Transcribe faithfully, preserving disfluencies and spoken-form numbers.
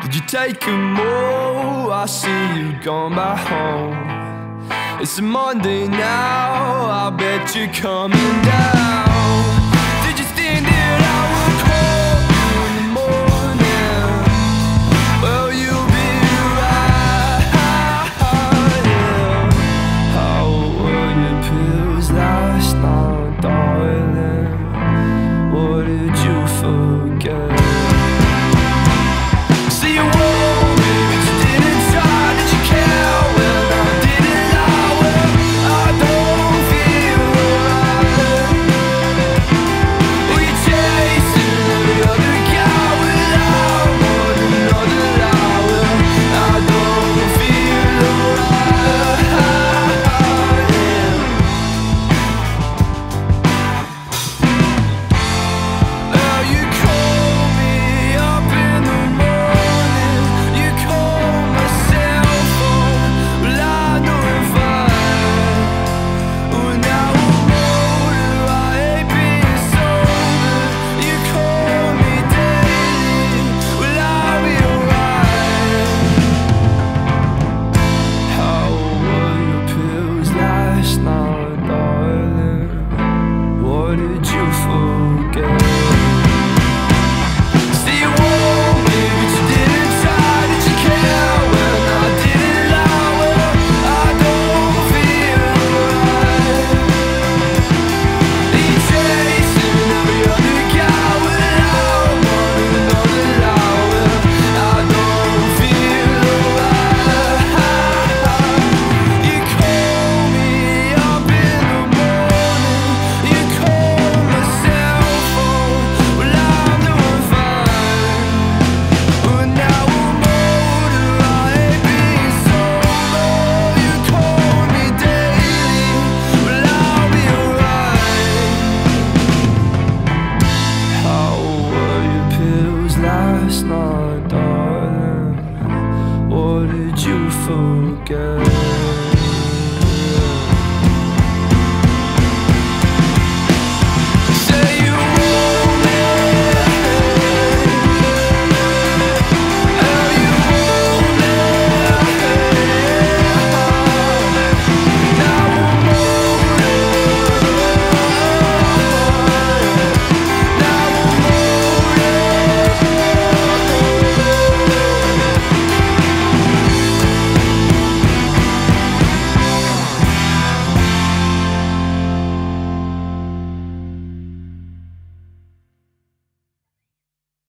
Could you take a more? I see you gone back home. It's a Monday now, I bet you're coming down. Did you think that I would call you in the morning? Well, you'll be right, yeah. How were your pills last night, darling? What did you forget? See you warned me, but you didn't try. Did you care when I didn't lie? Well, I don't feel right. Were you chasing every other guy without more than another lie? Well, I don't feel right, yeah. Well, you call me up in the morning, you call my cell phone. Well, I know if I, well, now I'm older, I hate being sober. You call me daily, well, I'll be alright. How were your pills last night, darling? What did you forget? See you warned me, but you didn't try. Did you care when I didn't lie? Well, I don't feel right. Are you chasing every other guy without more than another lie? Well, I don't feel right. You call me up in the morning, you call my cell phone. Well, I'm doing fine. Well, now I'm older, I hate being sober. You call me daily, well, I'll be alright. How were your pills last night, darling? What did you forget?